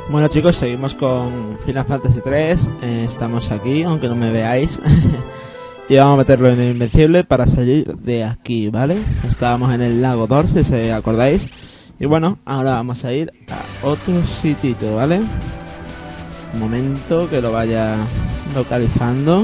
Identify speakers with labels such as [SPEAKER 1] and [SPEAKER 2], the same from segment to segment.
[SPEAKER 1] Bueno chicos, seguimos con Final Fantasy 3. Estamos aquí, aunque no me veáis. Y vamos a meterlo en el Invencible para salir de aquí, ¿vale? Estábamos en el lago Dor, si se acordáis. Y bueno, ahora vamos a ir a otro sitito, ¿vale? Un momento que lo vaya localizando.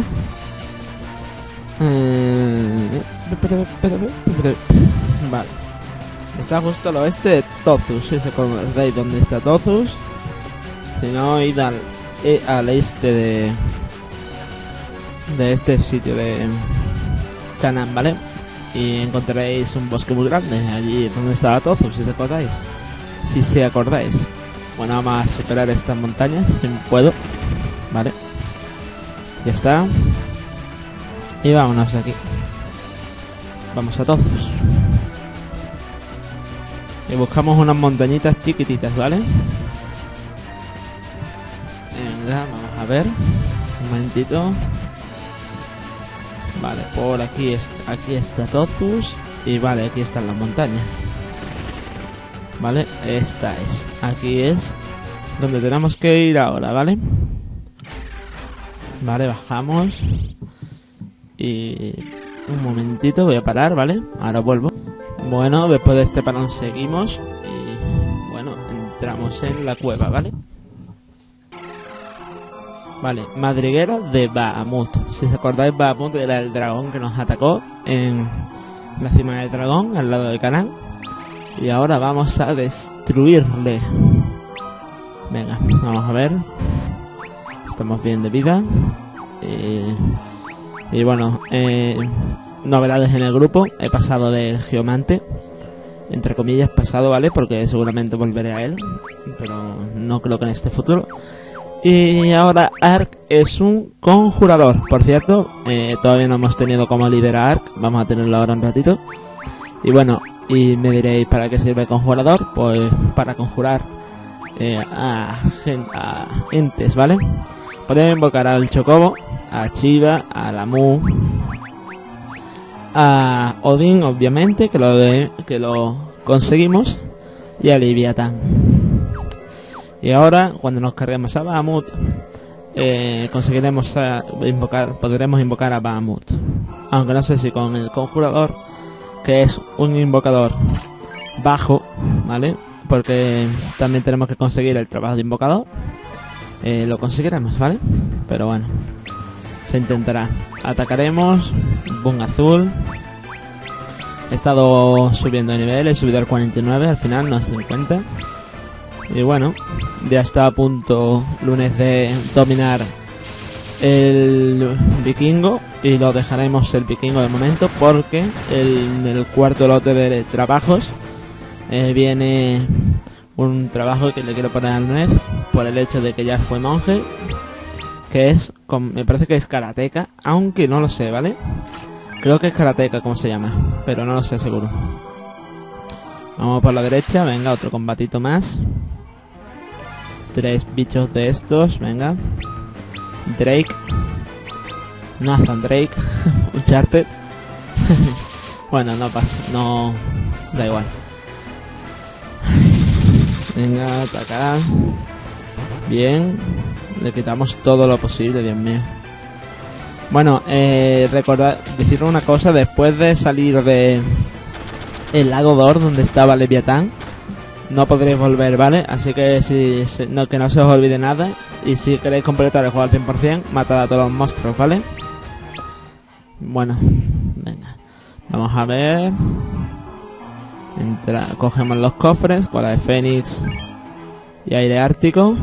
[SPEAKER 1] Vale. Está justo al oeste de Tozus. Si se acordáis dónde está Tozus. Si no, id al este de este sitio de Canaan, ¿vale? Y encontraréis un bosque muy grande allí donde estaba Tozus, si se acordáis. Bueno, vamos a superar estas montañas, si puedo, ¿vale? Ya está. Y vámonos de aquí. Vamos a Tozus. Y buscamos unas montañitas chiquititas, ¿vale? Venga, vamos a ver. Un momentito. Vale, por aquí está Tozus. Y vale, aquí están las montañas. Vale, aquí es donde tenemos que ir ahora, ¿vale? Vale, bajamos. Y un momentito, voy a parar, ¿vale? Ahora vuelvo. Bueno, después de este parón seguimos. Y bueno, entramos en la cueva, ¿vale? Vale, madriguera de Bahamut. Si os acordáis, Bahamut era el dragón que nos atacó en la cima del dragón, al lado de Canaan. Y ahora vamos a destruirle. Venga, vamos a ver. Estamos bien de vida. Y bueno, novedades en el grupo. He pasado del Geomante. Entre comillas pasado, ¿vale? Porque seguramente volveré a él. Pero no creo que en este futuro. Y ahora Ark es un conjurador. Por cierto, todavía no hemos tenido como líder a Ark. Vamos a tenerlo ahora un ratito. Y bueno, y me diréis, ¿para qué sirve el conjurador? Pues para conjurar a entes, ¿vale? Podemos invocar al Chocobo, a Shiva, a Lamu, a Odín, obviamente, que lo conseguimos, y a Leviatán. Y ahora, cuando nos carguemos a Bahamut, podremos invocar a Bahamut. Aunque no sé si con el conjurador, que es un invocador bajo, ¿vale? Porque también tenemos que conseguir el trabajo de invocador. Lo conseguiremos, ¿vale? Pero bueno, se intentará. Atacaremos. Boom azul. He estado subiendo de nivel, he subido al 49, al final no se cuenta. Y bueno, ya está a punto Lunes de dominar el vikingo. Y lo dejaremos el vikingo de momento, porque en el cuarto lote de trabajos viene un trabajo que le quiero poner al Lunes, por el hecho de que ya fue monje, que es, me parece que es karateka, aunque no lo sé, ¿vale? Creo que es karateka como se llama, pero no lo sé seguro. Vamos por la derecha, venga, otro combatito más. 3 bichos de estos, venga. Drake. Nathan Drake. Uncharted. Bueno, no pasa, no... da igual. Venga, atacar. Bien. Le quitamos todo lo posible, Dios mío. Bueno, recordad, decir una cosa. Después de salir de el lago Dor, donde estaba Leviatán, no podréis volver, ¿vale? Así que que no se os olvide nada. Y si queréis completar el juego al 100%, matad a todos los monstruos, ¿vale? Bueno, venga. Vamos a ver. Cogemos los cofres, cola de Fénix y aire ártico.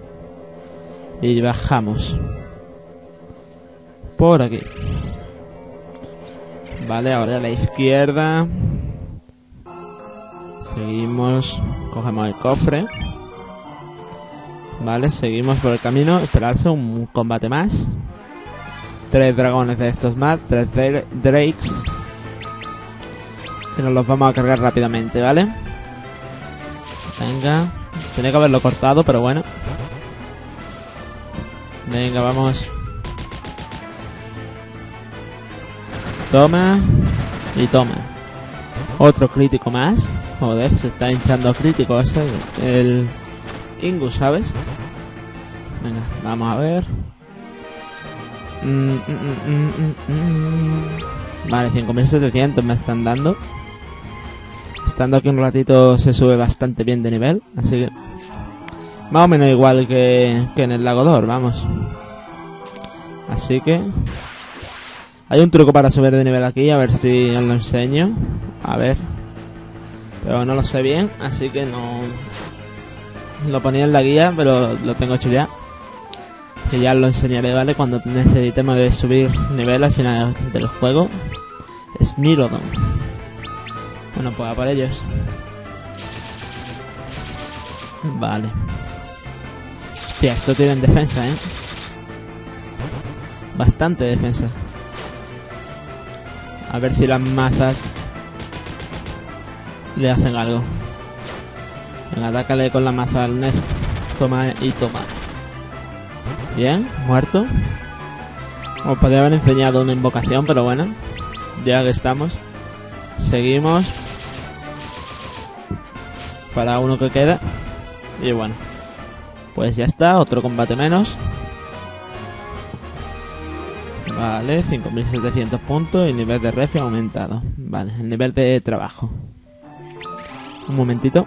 [SPEAKER 1] Y bajamos. Por aquí. Vale, ahora a la izquierda. Seguimos, cogemos el cofre. Vale, seguimos por el camino. Esperarse un combate más. 3 dragones de estos más, 3 drakes. Que nos los vamos a cargar rápidamente, ¿vale? Venga. Tenía que haberlo cortado, pero bueno. Venga, vamos. Toma. Y toma. Otro crítico más. Joder, se está hinchando crítico ese. El Ingus, ¿sabes? Venga, vamos a ver. Vale, 5.700 me están dando. Estando aquí un ratito se sube bastante bien de nivel. Así que más o menos igual que en el Lago Dor, vamos. Así que hay un truco para subir de nivel aquí, a ver si os lo enseño. A ver. Pero no lo sé bien, así que no... Lo ponía en la guía, pero lo tengo hecho ya. Que ya lo enseñaré, ¿vale? Cuando necesitemos de subir nivel al final del juego. Smirodon. Bueno, pues a por ellos. Vale. Hostia, esto tiene defensa, ¿eh? Bastante defensa. A ver si las mazas le hacen algo. Venga, atácale con la maza al Nez. Toma y toma. Bien, muerto. Os podría haber enseñado una invocación, pero bueno, ya que estamos, seguimos para uno que queda. Y bueno, pues ya está, otro combate menos. Vale, 5.700 puntos y el nivel de refi ha aumentado. Vale, el nivel de trabajo. Un momentito.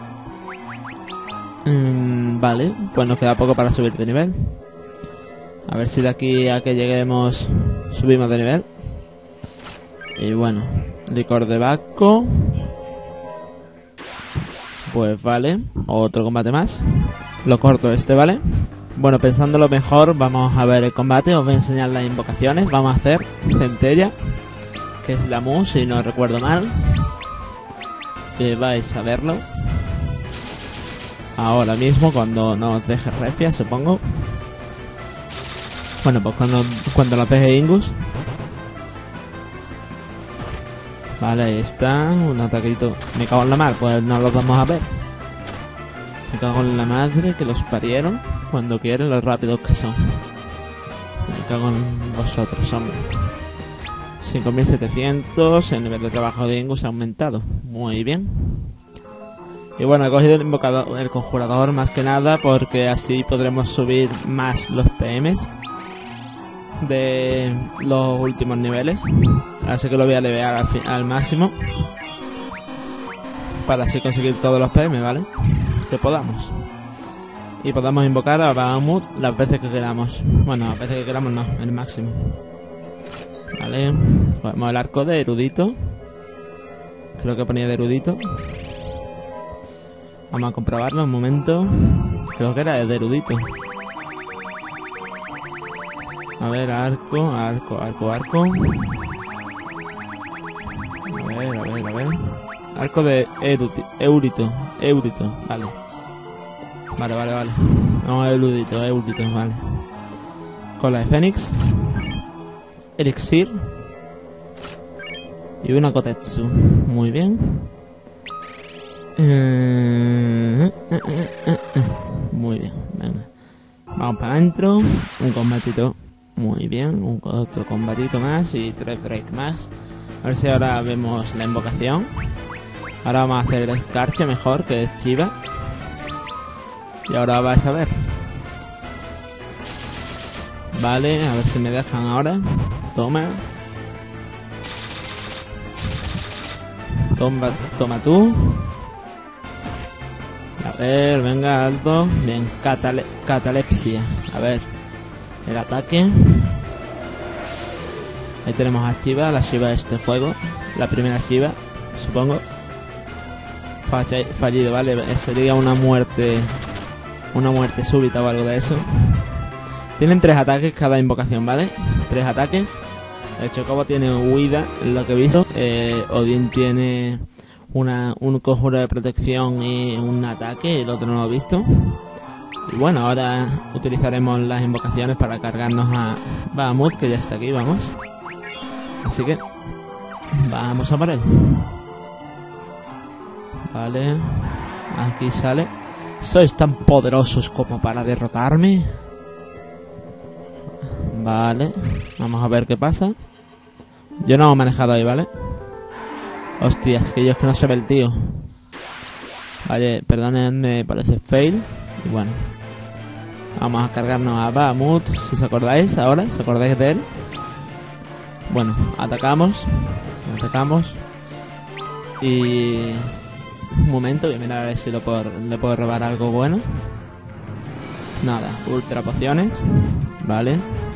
[SPEAKER 1] Vale, pues nos queda poco para subir de nivel. A ver si de aquí a que lleguemos subimos de nivel. Y bueno, licor de Baco. Pues vale, otro combate más. Lo corto este, ¿vale? Bueno, pensándolo mejor, vamos a ver el combate. Os voy a enseñar las invocaciones. Vamos a hacer Centella, que es la Mu, si no recuerdo mal. Y vais a verlo ahora mismo, cuando nos deje refia, supongo. Bueno, pues cuando nos deje Ingus. Vale, ahí está. Un ataquito. Me cago en la mar, pues no los vamos a ver. Me cago en la madre que los parieron. Cuando quieren, los rápidos que son. Me cago en vosotros, hombre. 5.700. El nivel de trabajo de Ingus ha aumentado. Muy bien. Y bueno, he cogido el invocador, el conjurador, más que nada porque así podremos subir más los PMs de los últimos niveles. Así que lo voy a levear al máximo para así conseguir todos los PM, ¿vale? Que podamos. Y podamos invocar a Bahamut las veces que queramos. Bueno, las veces que queramos no, el máximo. Vale, cogemos el arco de erudito. Creo que ponía de erudito. Vamos a comprobarlo un momento. Creo que era de erudito. A ver, arco. A ver. Arco de Eurito. Vale. Vale. No, Eurito, vale. Cola de Fénix. Elixir. Y una Kotetsu. Muy bien. Muy bien, venga. Vamos para adentro. Un combatito. Muy bien, otro combatito más y 3 breaks más. A ver si ahora vemos la invocación. Ahora vamos a hacer el escarche mejor, que es Chiva. Y ahora vais a ver. Vale, a ver si me dejan ahora. Toma. Toma tú. A ver, venga, alto. Bien, catalepsia. A ver, el ataque. Ahí tenemos a Chiva, la Chiva de este juego. La primera Chiva, supongo. Fallido, vale. Sería una muerte súbita o algo de eso. Tienen 3 ataques cada invocación, ¿vale? 3 ataques. El Chocobo tiene huida, lo que he visto. Odín tiene un conjuro de protección y un ataque, el otro no lo he visto. Y bueno, ahora utilizaremos las invocaciones para cargarnos a Bahamut, que ya está aquí, vamos. Así que vamos a por él. Vale, aquí sale. ¿Sois tan poderosos como para derrotarme? Vale, vamos a ver qué pasa. Yo no he manejado ahí, ¿vale? Hostias, que yo es que no se ve el tío. Vale, perdónenme, parece fail. Y bueno, vamos a cargarnos a Bahamut, si os acordáis ahora, ¿os acordáis de él? Bueno, atacamos. Y... un momento, voy a mirar a ver si le puedo robar algo bueno. Nada, ultra pociones. Vale.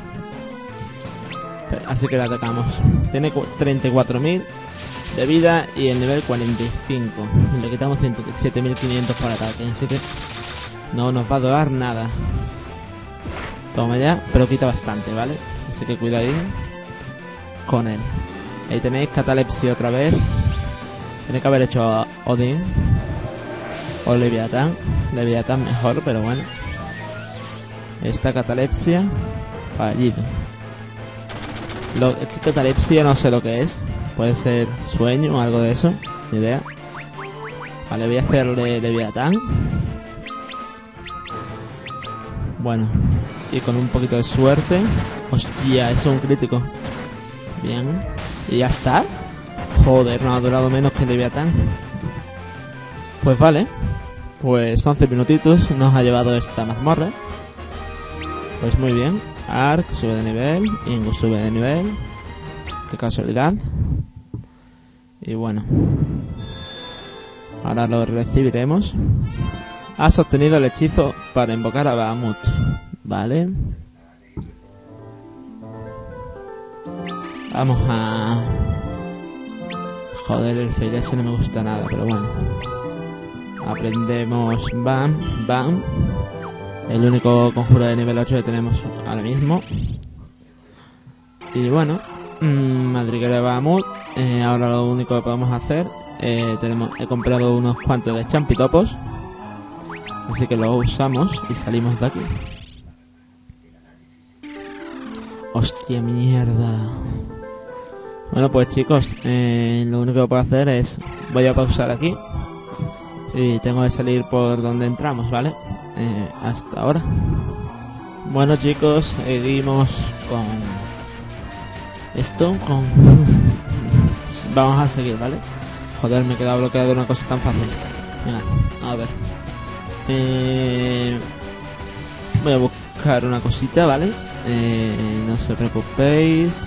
[SPEAKER 1] Así que le atacamos. Tiene 34.000 de vida y el nivel 45. Y le quitamos 7.500 por ataque. Así que no nos va a doler nada. Toma ya, pero quita bastante, ¿vale? Así que cuidadín con él. Ahí tenéis catalepsia otra vez. Tiene que haber hecho Odín o Leviatán. Leviatán mejor, pero bueno. Esta catalepsia fallido. Es que catalepsia no sé lo que es. Puede ser sueño o algo de eso. Ni idea. Vale, voy a hacerle Leviatán. Bueno. Y con un poquito de suerte. Hostia, eso es un crítico. Bien. Y ya está. Joder, no ha durado menos que Leviatán. Pues vale. Pues 11 minutitos nos ha llevado esta mazmorra. Pues muy bien. Ark sube de nivel. Ingus sube de nivel. Qué casualidad. Y bueno. Ahora lo recibiremos. Has obtenido el hechizo para invocar a Bahamut. Vale. Vamos a... Joder, el fail ese no me gusta nada, pero bueno. Aprendemos Bam, Bam. El único conjuro de nivel 8 que tenemos ahora mismo. Y bueno, madriguera de Bahamut. Ahora lo único que podemos hacer, he comprado unos cuantos de champitopos. Así que lo usamos y salimos de aquí. Hostia mierda. Bueno pues chicos, lo único que puedo hacer es... Voy a pausar aquí. Y tengo que salir por donde entramos, ¿vale? Hasta ahora. Bueno chicos, seguimos con... esto, con... Vamos a seguir, ¿vale? Joder, me he quedado bloqueado de una cosa tan fácil. Venga, a ver. Voy a buscar una cosita, ¿vale? No os preocupéis.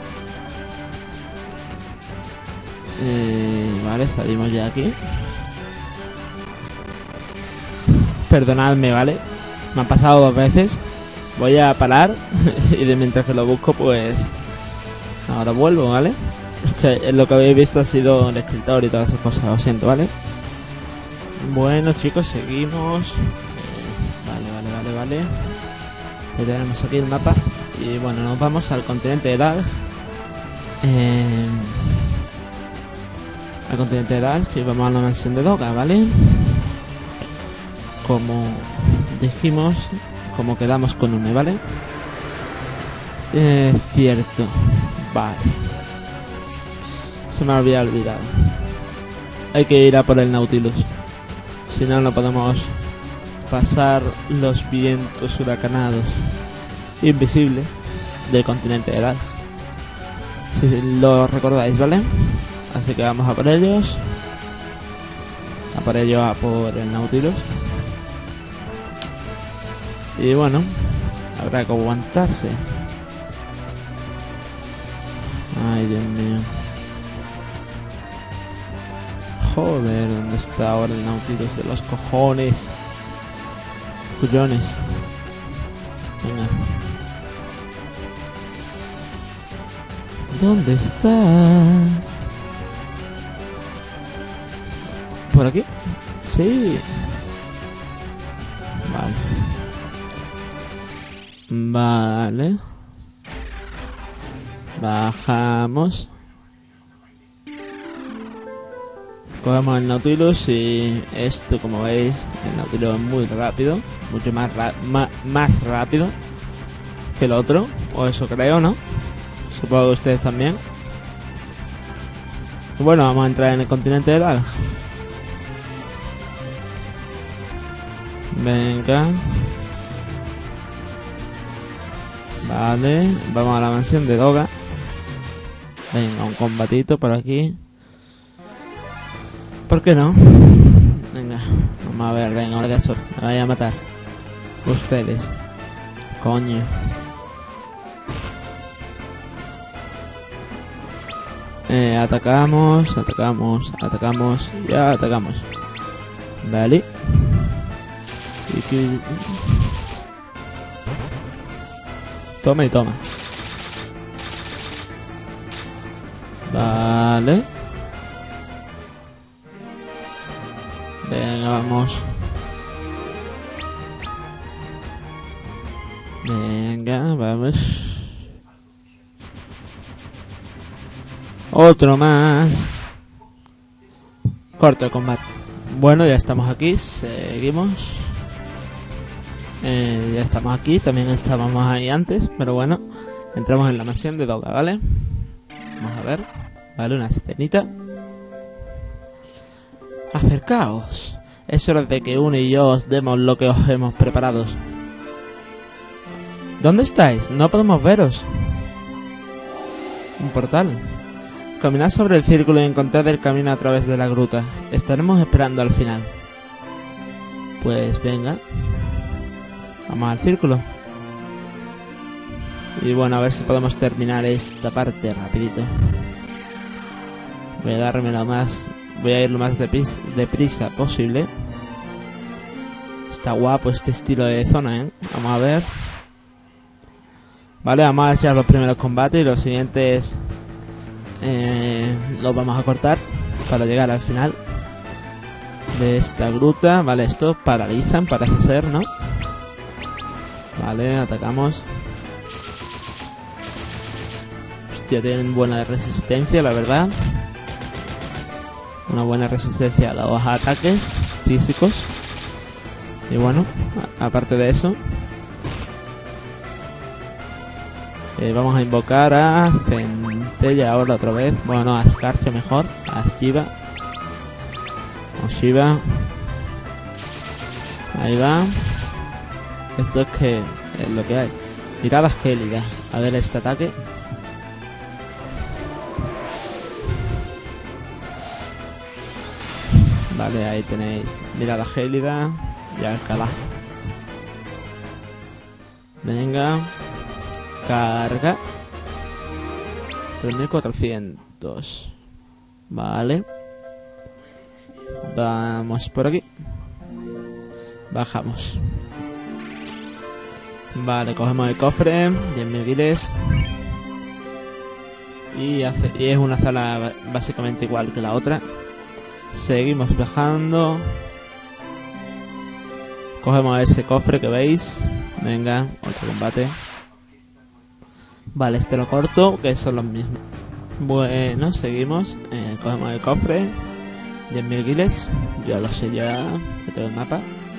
[SPEAKER 1] Vale, salimos ya aquí. Perdonadme, ¿vale? Me han pasado 2 veces. Voy a parar y de mientras que lo busco, pues... Ahora vuelvo, ¿vale? Es que lo que habéis visto ha sido el escritorio y todas esas cosas, lo siento, ¿vale? Bueno, chicos, seguimos. Vale. Ya tenemos aquí el mapa. Y bueno, nos vamos al continente de Dalg. Al continente de Dalg y vamos a la mansión de Doga, ¿vale? Como dijimos, como quedamos con Une, ¿vale? Cierto. Vale. Se me había olvidado. Hay que ir a por el Nautilus. Si no, no podemos pasar los vientos huracanados invisibles del continente de Dalg. Si lo recordáis, ¿vale? Así que vamos a por ellos. A por el Nautilus. Y bueno, habrá que aguantarse. Ay, Dios mío. Joder, ¿dónde está ahora el Nautilus de los cojones? Cullones. Venga. ¿Dónde estás? ¿Por aquí? Sí. Vale. Bajamos. Cogemos el Nautilus y esto, como veis, el Nautilus es muy rápido. Mucho más rápido que el otro. O eso creo, ¿no? Supongo que ustedes también. Bueno, vamos a entrar en el continente de Dalg. Venga. Vale, vamos a la mansión de Doga. Venga, un combatito por aquí. ¿Por qué no? Venga, vamos a ver, venga, ahora que eso me vaya a matar. Ustedes. Coño. Atacamos, atacamos, atacamos. Ya atacamos. Vale. Toma y toma. Vale. Venga, vamos. Venga, vamos. Otro más. Corto el combate. Bueno, ya estamos aquí. Seguimos. Ya estamos aquí. También estábamos ahí antes. Pero bueno, entramos en la mansión de Doga, ¿vale? Vamos a ver. Vale, una escenita. Acercaos. Es hora de que uno y yo os demos lo que os hemos preparado. ¿Dónde estáis? No podemos veros. Un portal. Caminad sobre el círculo y encontrad el camino a través de la gruta. Estaremos esperando al final. Pues venga. Vamos al círculo. Y bueno, a ver si podemos terminar esta parte rapidito. Voy a ir lo más deprisa posible. Está guapo este estilo de zona, ¿eh? Vamos a ver. Vale, vamos a echar los primeros combates y los siguientes los vamos a cortar para llegar al final de esta gruta. Vale, estos paralizan, parece ser, ¿no? Vale, atacamos. Hostia, tienen buena resistencia, la verdad. Una buena resistencia a los ataques físicos. Y bueno, aparte de eso, vamos a invocar a Centella ahora otra vez. Bueno, a Scarcha mejor. A Shiva. O Shiva. Ahí va. Esto es que es lo que hay. Mirada gélida. A ver este ataque. Vale, ahí tenéis mirada gélida y Alcalá. Venga. Carga. 3400. Vale. Vamos por aquí. Bajamos. Vale, cogemos el cofre. 10.000 guiles. Y es una sala básicamente igual que la otra. Seguimos bajando. Cogemos ese cofre que veis. Venga, otro combate. Vale, este lo corto, que son los mismos. Bueno, seguimos. Cogemos el cofre. 10.000 guiles. Yo lo sé ya. Que tengo el mapa.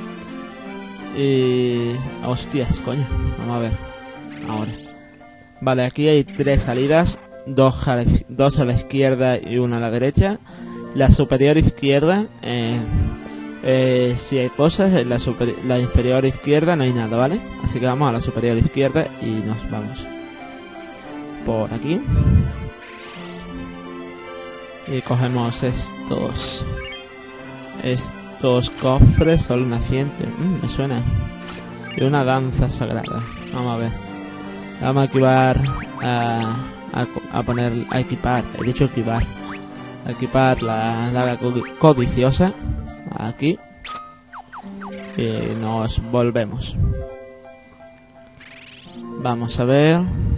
[SPEAKER 1] Y... hostias, coño. Vamos a ver. Ahora. Vale, aquí hay 3 salidas. 2 a la izquierda y una a la derecha. La superior izquierda, si hay cosas, en la inferior izquierda no hay nada, ¿vale? Así que vamos a la superior izquierda y nos vamos por aquí. Y cogemos estos cofres, sol naciente, me suena. Y una danza sagrada. Vamos a ver. Vamos a equipar a equipar, he dicho equipar. Equipar la daga codiciosa aquí y nos volvemos. Vamos a ver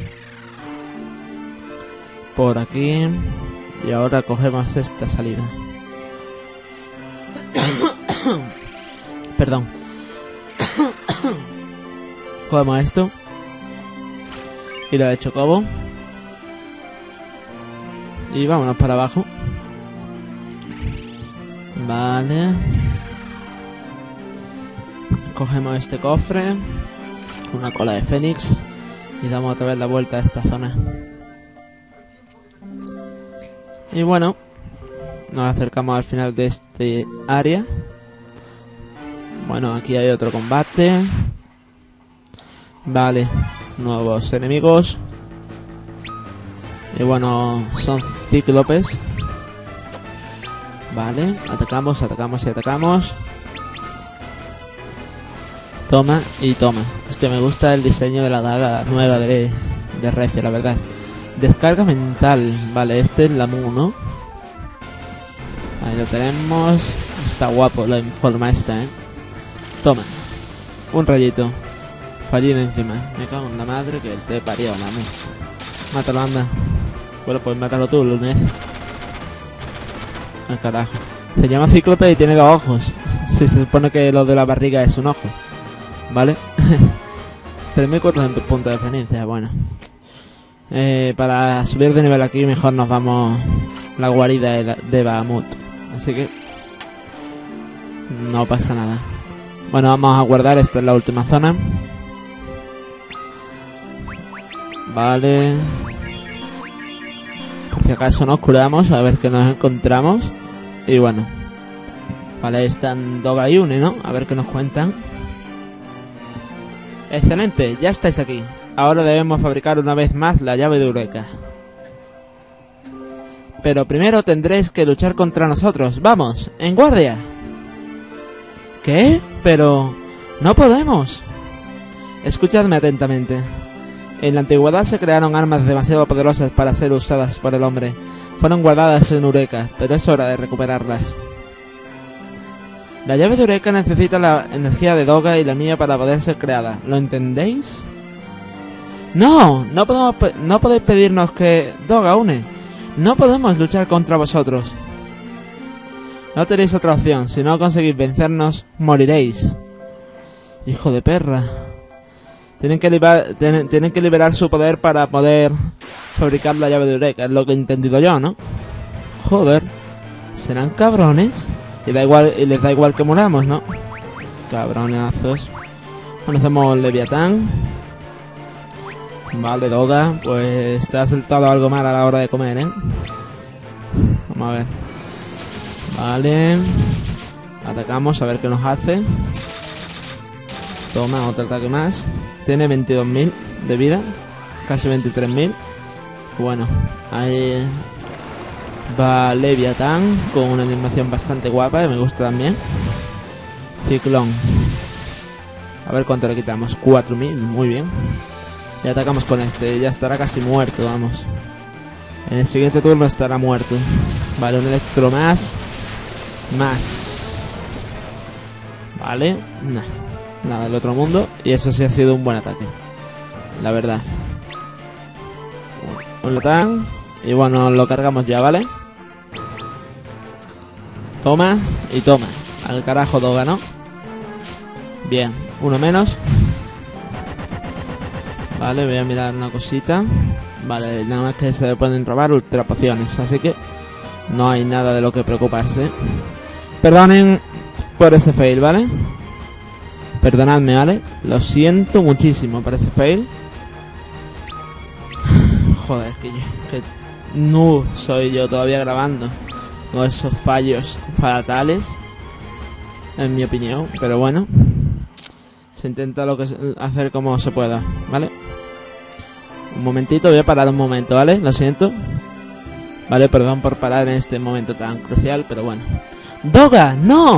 [SPEAKER 1] por aquí y ahora cogemos esta salida. Perdón. Cogemos esto y la de Chocobo y vámonos para abajo. Vale. Cogemos este cofre, una cola de fénix y damos otra vez la vuelta a esta zona. Y bueno, nos acercamos al final de este área. Bueno, aquí hay otro combate. Vale, nuevos enemigos. Y bueno, son cíclopes. Vale, atacamos y atacamos. Toma y toma. Hostia, me gusta el diseño de la daga nueva de Refia, la verdad. Descarga mental. Vale, este es la Mu, ¿no? Ahí lo tenemos. Está guapo la forma esta, ¿eh? Toma. Un rayito. Fallido encima. Me cago en la madre que te parió, la Mu. Mátalo, anda. Bueno, pues mátalo tú, lunes. Al carajo. Se llama Cíclope y tiene 2 ojos. Sí, se supone que lo de la barriga es un ojo. ¿Vale? 3400 puntos de experiencia, bueno. Para subir de nivel aquí mejor nos vamos la guarida de Bahamut. Así que no pasa nada. Bueno, vamos a guardar. Esta es la última zona. Vale. Por si acaso nos curamos, a ver qué nos encontramos. Y bueno. Vale, están Doga y Une, ¿no? A ver qué nos cuentan. Excelente, ya estáis aquí. Ahora debemos fabricar una vez más la llave de Eureka. Pero primero tendréis que luchar contra nosotros. ¡Vamos! ¡En guardia! ¿Qué? Pero... ¡no podemos! Escuchadme atentamente. En la antigüedad se crearon armas demasiado poderosas para ser usadas por el hombre. Fueron guardadas en Eureka, pero es hora de recuperarlas. La llave de Eureka necesita la energía de Doga y la mía para poder ser creada. ¿Lo entendéis? ¡No! No podéis pedirnos que... Doga, Une. No podemos luchar contra vosotros. No tenéis otra opción. Si no conseguís vencernos, moriréis. Hijo de perra. Tienen que liberar su poder para poder fabricar la llave de Eureka. Es lo que he entendido yo, ¿no? Joder. ¿Serán cabrones? Y les da igual que muramos, ¿no? Cabronazos. Bueno, hacemos Leviatán. Vale, Doga. Pues te ha saltado algo mal a la hora de comer, ¿eh? Vamos a ver. Vale. Atacamos a ver qué nos hace. Toma, otro ataque más. Tiene 22.000 de vida. Casi 23.000. Bueno, ahí va Leviatán con una animación bastante guapa y me gusta también. Ciclón. A ver cuánto le quitamos. 4.000, muy bien. Y atacamos con este. Ya estará casi muerto, vamos. En el siguiente turno estará muerto. Vale, un electro más. Vale, nada del otro mundo. Y eso sí ha sido un buen ataque, la verdad. Un Leviatán. Y bueno, lo cargamos ya, ¿vale? Toma y toma. Al carajo Doga, ¿no? Bien, uno menos. Vale, voy a mirar una cosita. Vale, nada más que se pueden robar ultra pociones, así que no hay nada de lo que preocuparse. Perdonen por ese fail, ¿vale? Perdonadme, ¿vale? Lo siento muchísimo por ese fail. Joder, que no soy yo todavía grabando con esos fallos fatales, en mi opinión, pero bueno, se intenta hacer como se pueda, ¿vale? Un momentito, voy a parar un momento, ¿vale? Lo siento. Vale, perdón por parar en este momento tan crucial, pero bueno. ¡Doga, no!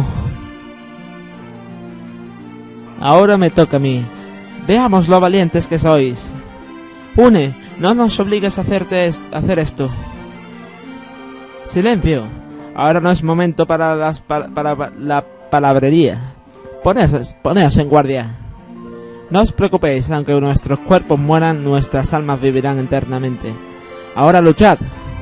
[SPEAKER 1] Ahora me toca a mí. Veamos lo valientes que sois. Une, no nos obligues a hacer esto. Silencio. Ahora no es momento para la palabrería. Poneos en guardia. No os preocupéis, aunque nuestros cuerpos mueran, nuestras almas vivirán eternamente. Ahora luchad.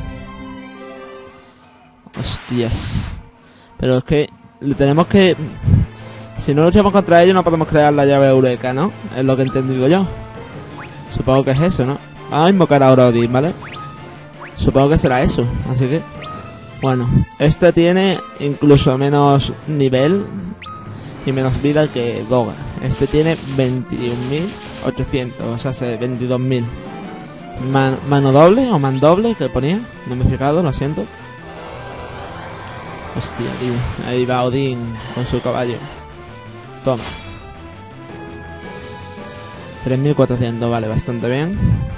[SPEAKER 1] Hostias. Pero es que tenemos que... Si no luchamos contra ellos no podemos crear la llave Eureka, ¿no? Es lo que he entendido yo. Supongo que es eso, ¿no? Vamos a invocar a Odin, ¿vale? Supongo que será eso, así que... Bueno, este tiene incluso menos nivel y menos vida que Doga. Este tiene 21.800, o sea, 22.000. Mano doble o mandoble, que ponía. No me he fijado, lo siento. Hostia, tío. Ahí va Odin con su caballo. Toma. 3.400, vale, bastante bien.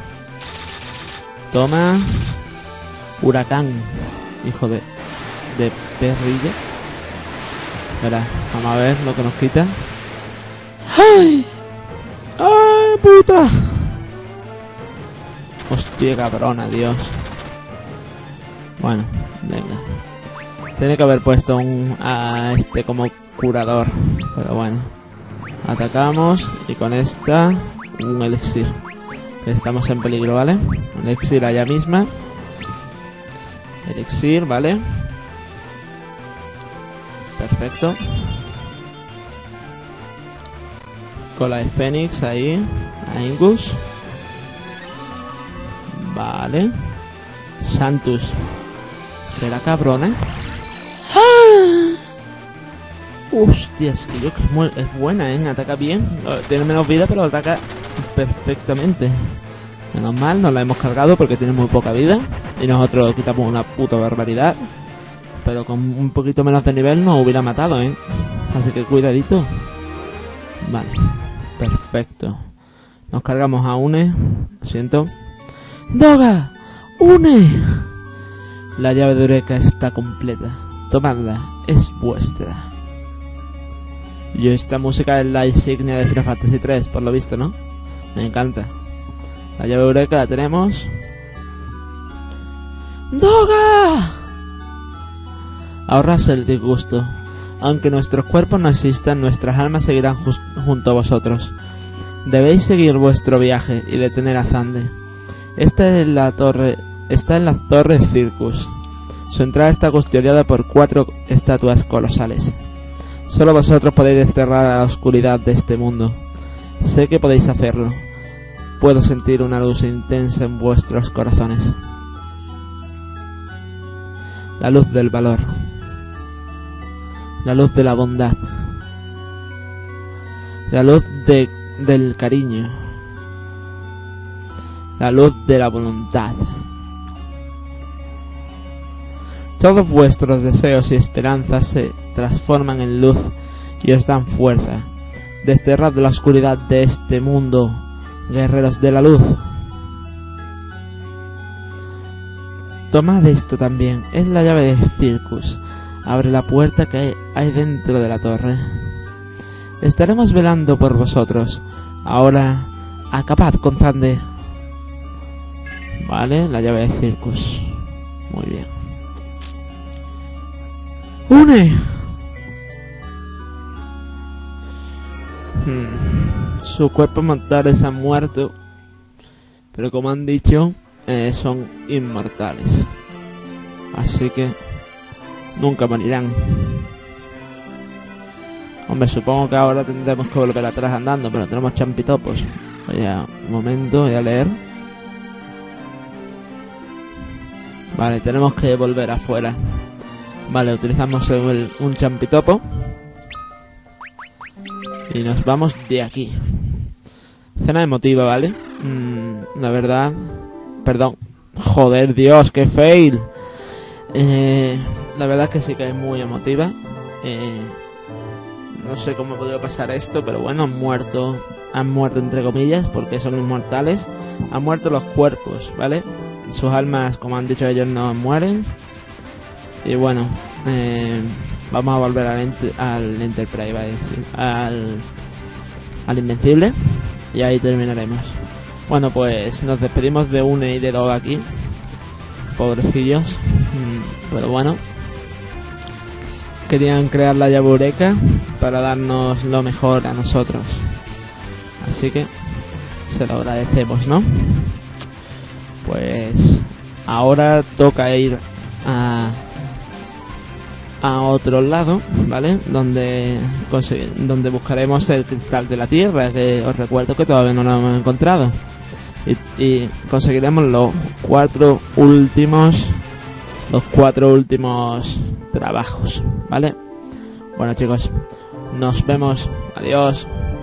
[SPEAKER 1] Toma. Huracán. Hijo de perrilla. Espera, vamos a ver lo que nos quita. ¡Ay! ¡Ay, puta! Hostia, cabrona, Dios. Bueno, venga. Tiene que haber puesto a este como curador. Pero bueno. Atacamos y con esta un elixir. Estamos en peligro, ¿vale? Un elixir allá misma. Elixir, ¿vale? Perfecto. Cola de Fénix ahí. A Ingus. Vale. Santus. ¿Será cabrona? ¡Ah! Hostia, es que yo que es buena, ¿eh? Ataca bien. Tiene menos vida, pero ataca perfectamente. Menos mal, nos la hemos cargado porque tiene muy poca vida. Y nosotros quitamos una puta barbaridad. Pero con un poquito menos de nivel nos hubiera matado, ¿eh? Así que cuidadito. Vale. Perfecto. Nos cargamos a Une. Lo siento. ¡Doga! ¡Une! La llave de Eureka está completa. Tomadla. Es vuestra. Y esta música es la insignia de Final Fantasy 3, por lo visto, ¿no? Me encanta. La llave Eureka la tenemos. ¡Doga! Ahorras el disgusto. Aunque nuestros cuerpos no existan, nuestras almas seguirán junto a vosotros. Debéis seguir vuestro viaje y detener a Xande. Está en la torre Circus. Su entrada está custodiada por 4 estatuas colosales. Solo vosotros podéis desterrar a la oscuridad de este mundo. Sé que podéis hacerlo. Puedo sentir una luz intensa en vuestros corazones. La luz del valor. La luz de la bondad. La luz del cariño. La luz de la voluntad. Todos vuestros deseos y esperanzas se transforman en luz y os dan fuerza. Desterrad la oscuridad de este mundo, guerreros de la luz. Tomad esto también, es la llave de Circus. Abre la puerta que hay dentro de la torre. Estaremos velando por vosotros. Ahora, acabad con Xande. Vale, la llave de Circus. Muy bien. ¡Une! Sus cuerpos mortales han muerto, pero como han dicho, son inmortales. Así que nunca morirán. Hombre, supongo que ahora tendremos que volver atrás andando, pero tenemos champitopos. Vaya, un momento, voy a leer. Vale, tenemos que volver afuera. Vale, utilizamos un champitopo. Y nos vamos de aquí. Escena emotiva, ¿vale? La verdad... Perdón. Joder, Dios, qué fail. La verdad es que sí que es muy emotiva. No sé cómo ha podido pasar esto, pero bueno, han muerto entre comillas, porque son inmortales. Han muerto los cuerpos, ¿vale? Sus almas, como han dicho ellos, no mueren. Y bueno, vamos a volver al Enterprise, ¿vale? al Invencible. Y ahí terminaremos. Bueno, pues nos despedimos de Une y de Doga aquí. Pobrecillos. Pero bueno. Querían crear la llave Eureka para darnos lo mejor a nosotros. Así que se lo agradecemos, ¿no? Pues ahora toca ir a otro lado, ¿vale? Donde buscaremos el cristal de la tierra, que os recuerdo que todavía no lo hemos encontrado. Y conseguiremos los cuatro últimos trabajos, ¿vale? Bueno, chicos, nos vemos. Adiós.